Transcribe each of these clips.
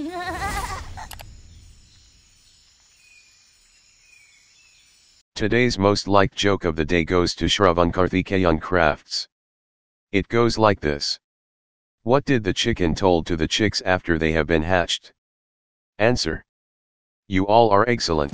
Today's most liked joke of the day goes to Shravankarthikeyan Crafts. It goes like this. What did the chicken told to the chicks after they have been hatched? Answer. You all are excellent.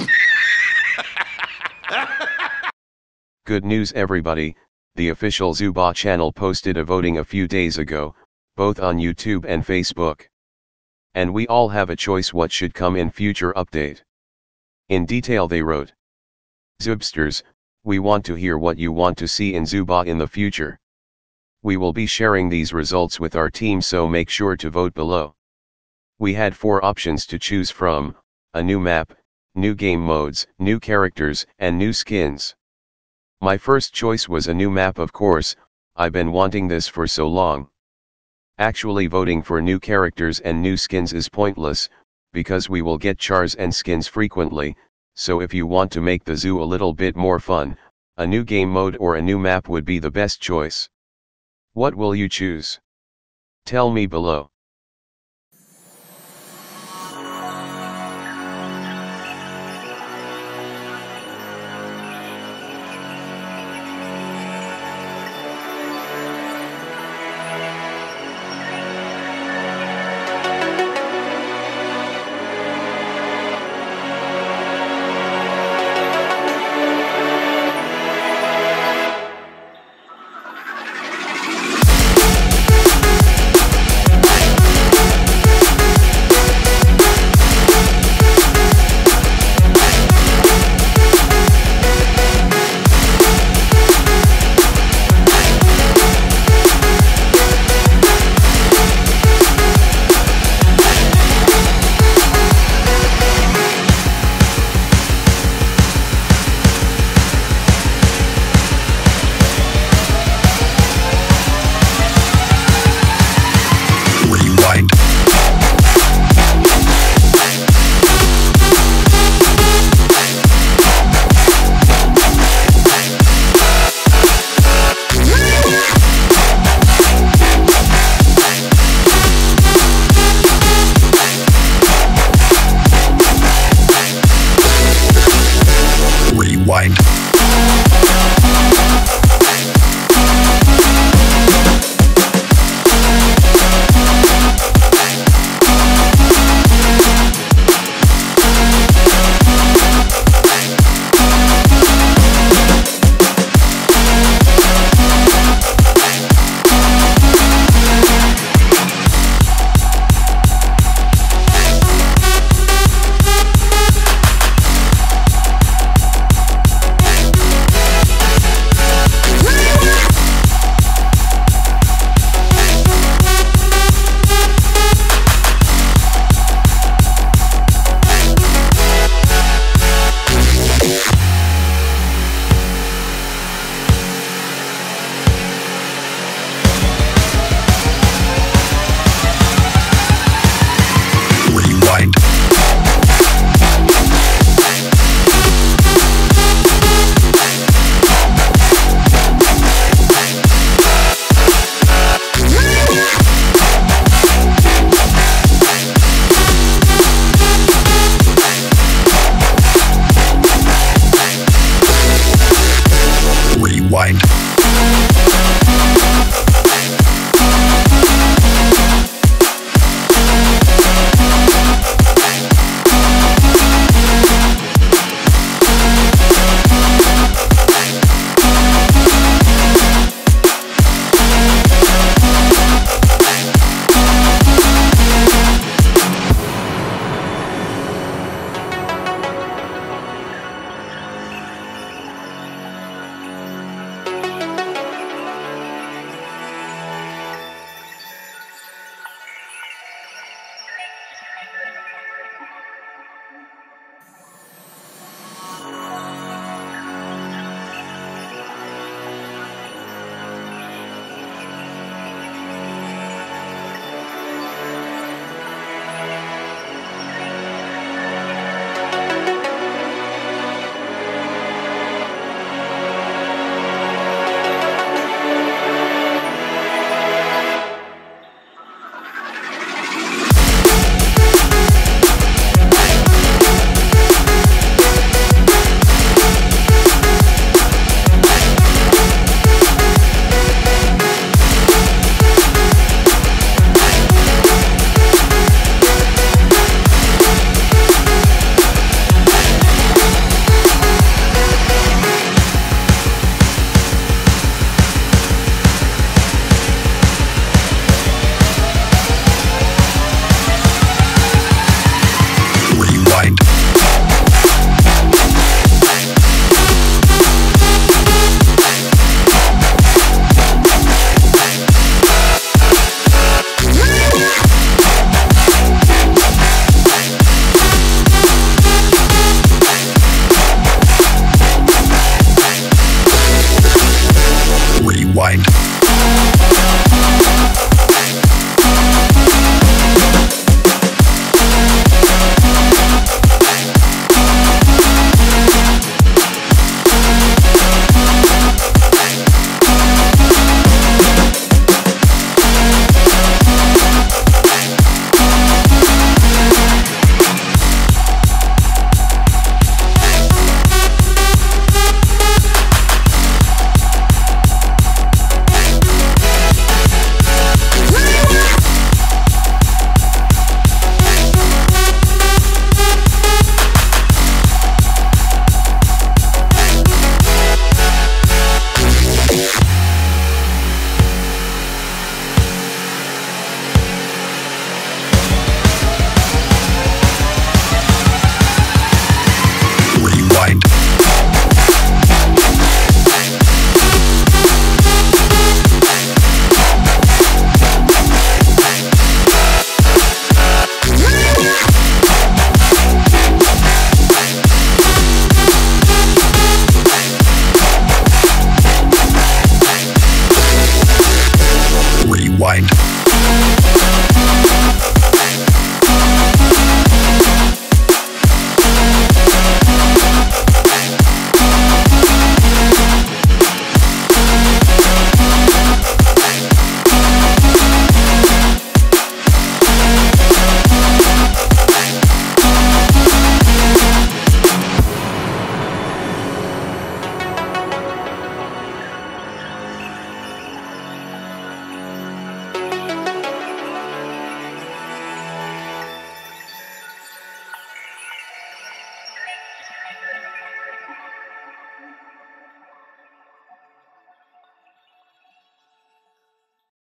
Good news everybody, the official Zubaa channel posted a voting a few days ago, both on YouTube and Facebook. And we all have a choice what should come in future update. In detail they wrote. Zubsters, we want to hear what you want to see in Zubaa in the future. We will be sharing these results with our team, so make sure to vote below. We had 4 options to choose from: a new map, new game modes, new characters, and new skins. My first choice was a new map, of course. I've been wanting this for so long. Actually voting for new characters and new skins is pointless, because we will get chars and skins frequently, so if you want to make the zoo a little bit more fun, a new game mode or a new map would be the best choice. What will you choose? Tell me below. Rewind.